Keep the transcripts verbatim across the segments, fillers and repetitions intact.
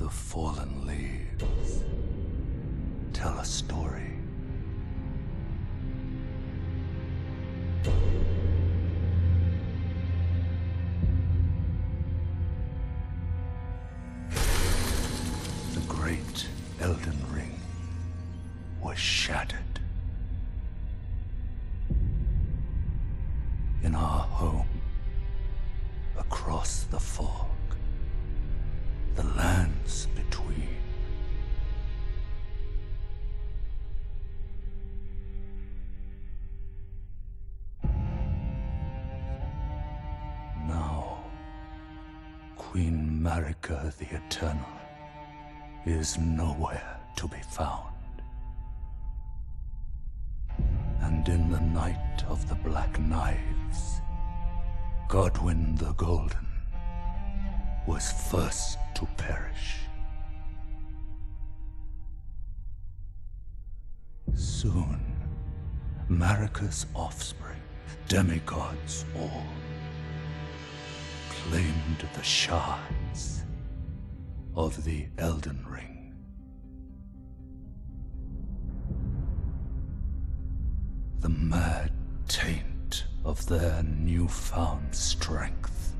The fallen leaves tell a story. The great Elden Ring was shattered. In our home, across the fog, the lands between. Now, Queen Marika the Eternal is nowhere to be found. And in the night of the Black Knives, Godwyn the Golden was first to perish. Soon, Marika's offspring, demigods all, claimed the shards of the Elden Ring. The mad taint of their newfound strength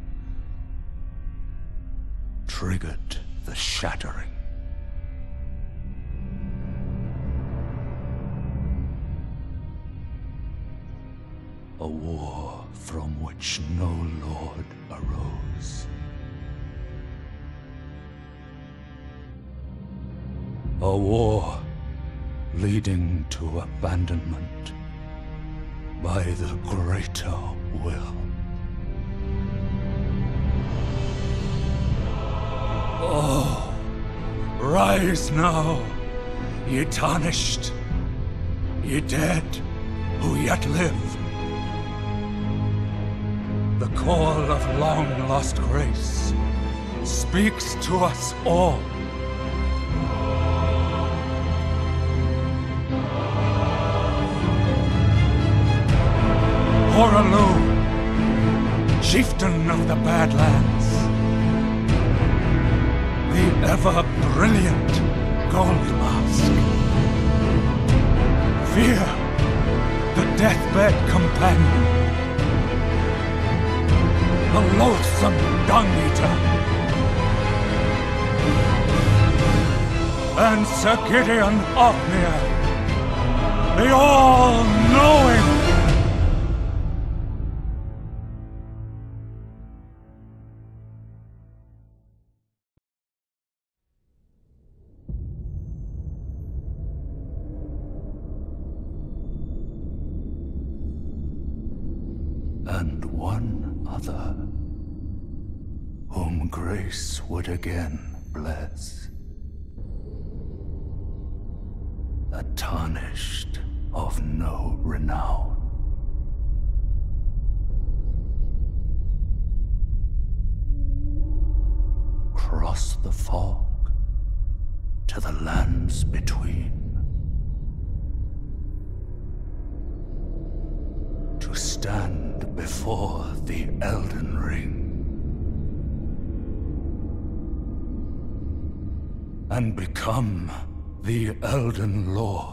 triggered the shattering. A war from which no lord arose. A war leading to abandonment by the greater will. Oh, rise now, ye tarnished, ye dead who yet live. The call of long-lost grace speaks to us all. Hoarah, chieftain of the Badlands, the ever-brilliant Gold Mask. Fear, the deathbed companion, the loathsome Dung-Eater, and Sir Gideon Ofnir, the all-knowing. And one other, whom grace would again bless. A tarnished of no renown. Cross the fog to the lands between. To stand before the Elden Ring and become the Elden Lord.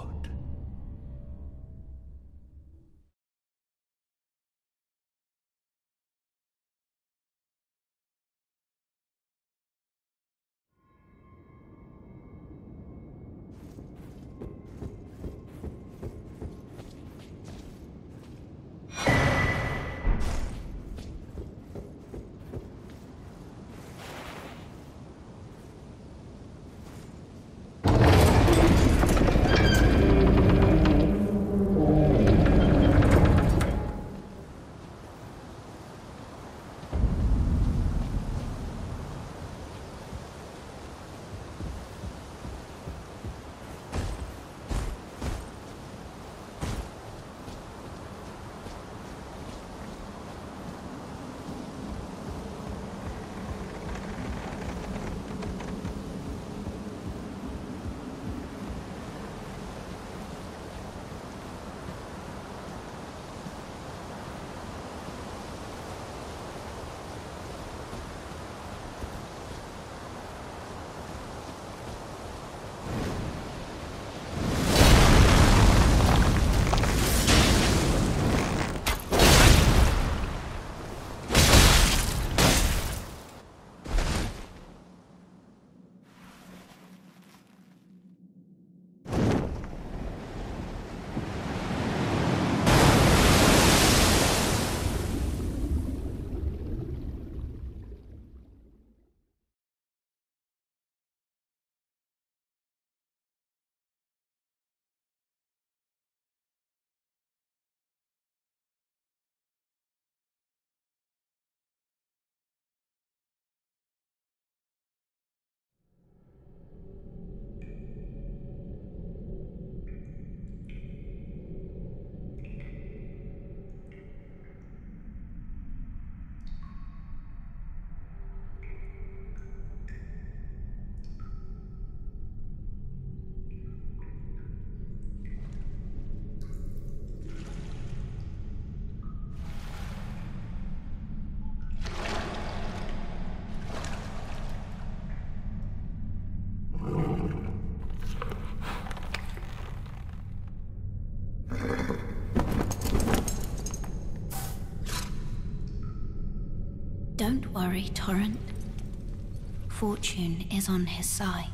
Don't worry, Torrent. Fortune is on his side.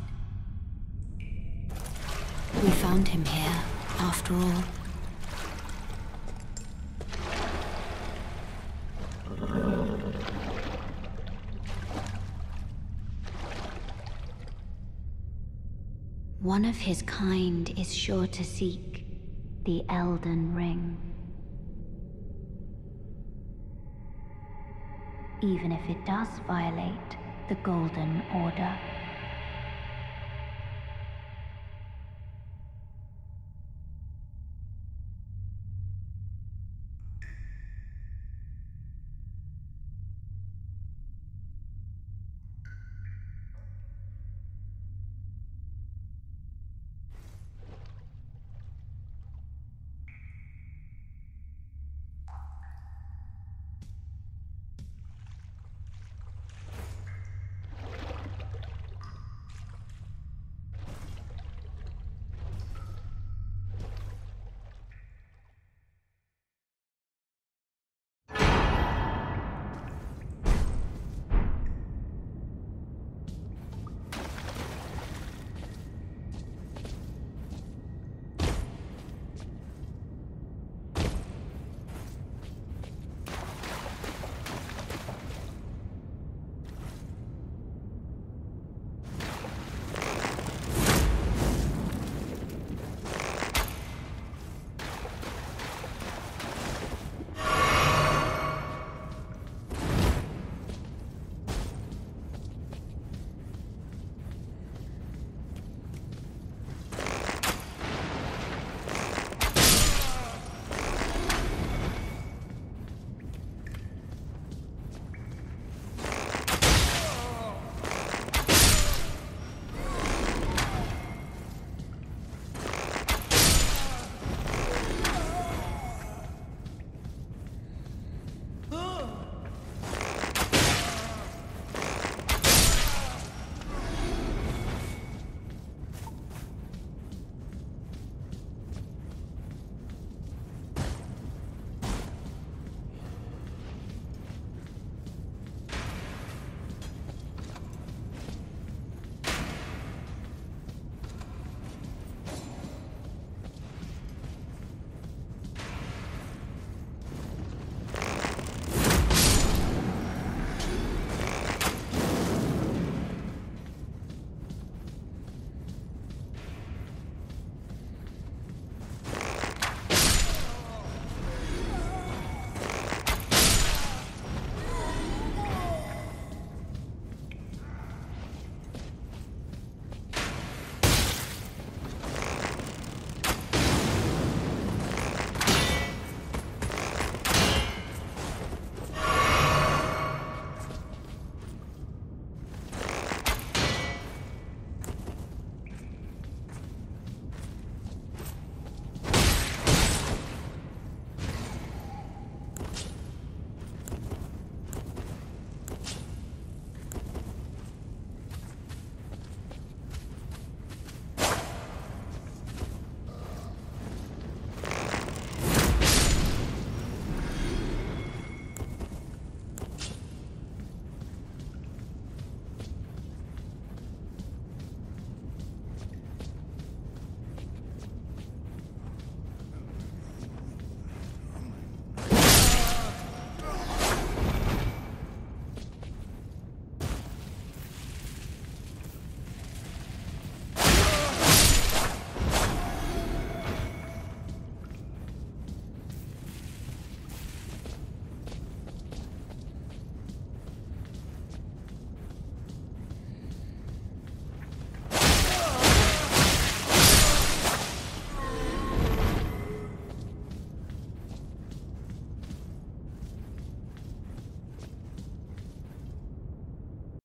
We found him here, after all. One of his kind is sure to seek the Elden Ring. Even if it does violate the Golden Order.